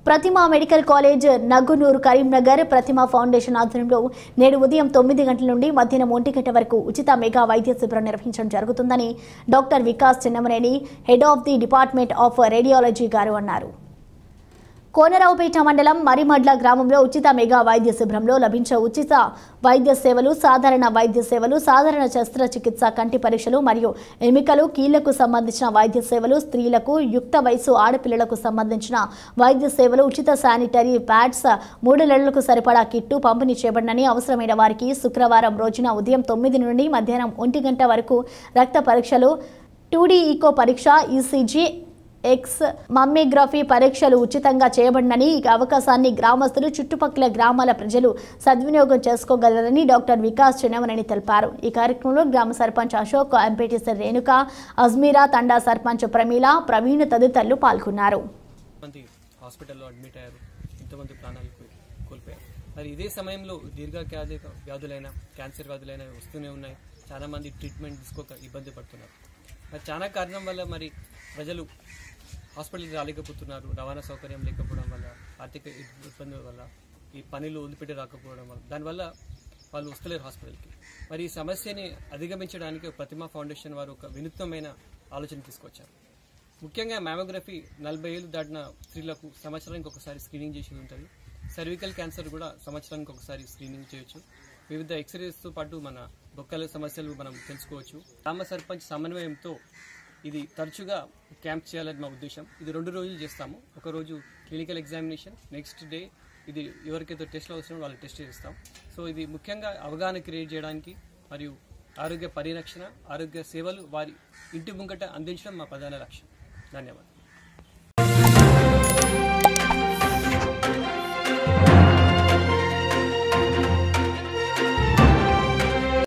ప్రతిమా medical college Nagunur Karimnagar Prathima foundation ఆధ్వర్యంలో నేడు ఉదయం 9 గంటల నుండి మధ్యాహ్నం 1 గంట వరకు ఉచిత మెగా వైద్య శిబిరం నిర్వహించడం జరుగుతుందని doctor Vikas Chinnamaneni head of the department of radiology గారు అన్నారు. కోనరావుపేట మండలం మరిమడ్ల గ్రామంలో ఉచిత మెగా వైద్య శిబిరంలో లభించే ఉచిత వైద్య సేవలు, సాధారణ వైద్య సేవలు, సాధారణ శస్త్రచికిత్స, కంటి పరీక్షలు మరియు ఎముకలు, కీళ్లకు సంబంధించిన వైద్య సేవలు, స్త్రీలకు, యుక్త వయసు ఆడపిల్లలకు సంబంధించిన వైద్య సేవలు, ఉచిత శానిటరీ ప్యాడ్స్, 3 నెలలకు సరిపడా కిట్టు పంపిణీ చేయబడినని, అవసరమైన వారికి శుక్రవారం రోజున ఉదయం 9 నుండి మధ్యాహ్నం 1 గంట వరకు రక్త పరీక్షలు, 2D ఈకో పరీక్ష, ఈసీజీ, ఎక్స్ మమ్మీగ్రఫీ పరీక్షలు ఉచితంగా చేయబడినని, ఈ అవకాశాన్ని గ్రామస్తులు, చుట్టుపక్కల గ్రామాల ప్రజలు సద్వినియోగం చేసుకోగలరని డాక్టర్ వికాస్ చిన్నమనేని తెలిపారు. ఈ కార్యక్రమంలో గ్రామ సర్పంచ్ అశోక్, ఎంపీటీసీ రేణుక, అజ్మీరా, తండా సర్పంచ్ ప్రమీల, ప్రవీణ్ తదితరులు పాల్గొన్నారు. హాస్పిటల్లో అడ్మిట్ అయ్యారు, ఇంతమంది ప్రాణాలు కోల్పోయారు. మరి ఇదే సమయంలో దీర్ఘకాలిక వ్యాధులైన క్యాన్సర్ వ్యాధులైన వస్తూనే ఉన్నాయి. చాలా మంది ట్రీట్మెంట్ తీసుకోక ఇబ్బంది పడుతున్నారు. మరి చాలా కారణం వల్ల మరి ప్రజలు హాస్పిటల్కి రాలేకపోతున్నారు. రవాణా సౌకర్యం లేకపోవడం వల్ల, ఆర్థిక ఇబ్బందుల వల్ల, ఈ పనులు వదిలిపెట్టి రాకపోవడం వల్ల, దానివల్ల వాళ్ళు వస్తలేరు హాస్పిటల్కి. మరి ఈ సమస్యని అధిగమించడానికి ప్రతిమా ఫౌండేషన్ వారు ఒక వినూత్నమైన ఆలోచన తీసుకొచ్చారు. ముఖ్యంగా మ్యామోగ్రఫీ 40 ఏళ్ళు దాటిన స్త్రీలకు సంవత్సరానికి ఒకసారి స్క్రీనింగ్ చేసి ఉంటుంది. సర్వికల్ క్యాన్సర్ కూడా సంవత్సరానికి ఒకసారి స్క్రీనింగ్ చేయొచ్చు. వివిధ ఎక్స్రేస్తో పాటు మన బొక్కల సమస్యలు మనం తెలుసుకోవచ్చు. గ్రామ సర్పంచ్ సమన్వయంతో ఇది తరచుగా క్యాంప్ చేయాలని మా ఉద్దేశం. ఇది 2 రోజులు చేస్తాము. ఒక రోజు క్లినికల్ ఎగ్జామినేషన్, నెక్స్ట్ డే ఇది ఎవరికైతే టెస్ట్లు అవసరం వాళ్ళు టెస్ట్ చేస్తాం. సో ఇది ముఖ్యంగా అవగాహన క్రియేట్ చేయడానికి మరియు ఆరోగ్య పరిరక్షణ, ఆరోగ్య సేవలు వారి ఇంటి ముంగట అందించడం మా ప్రధాన లక్ష్యం. ధన్యవాదాలు.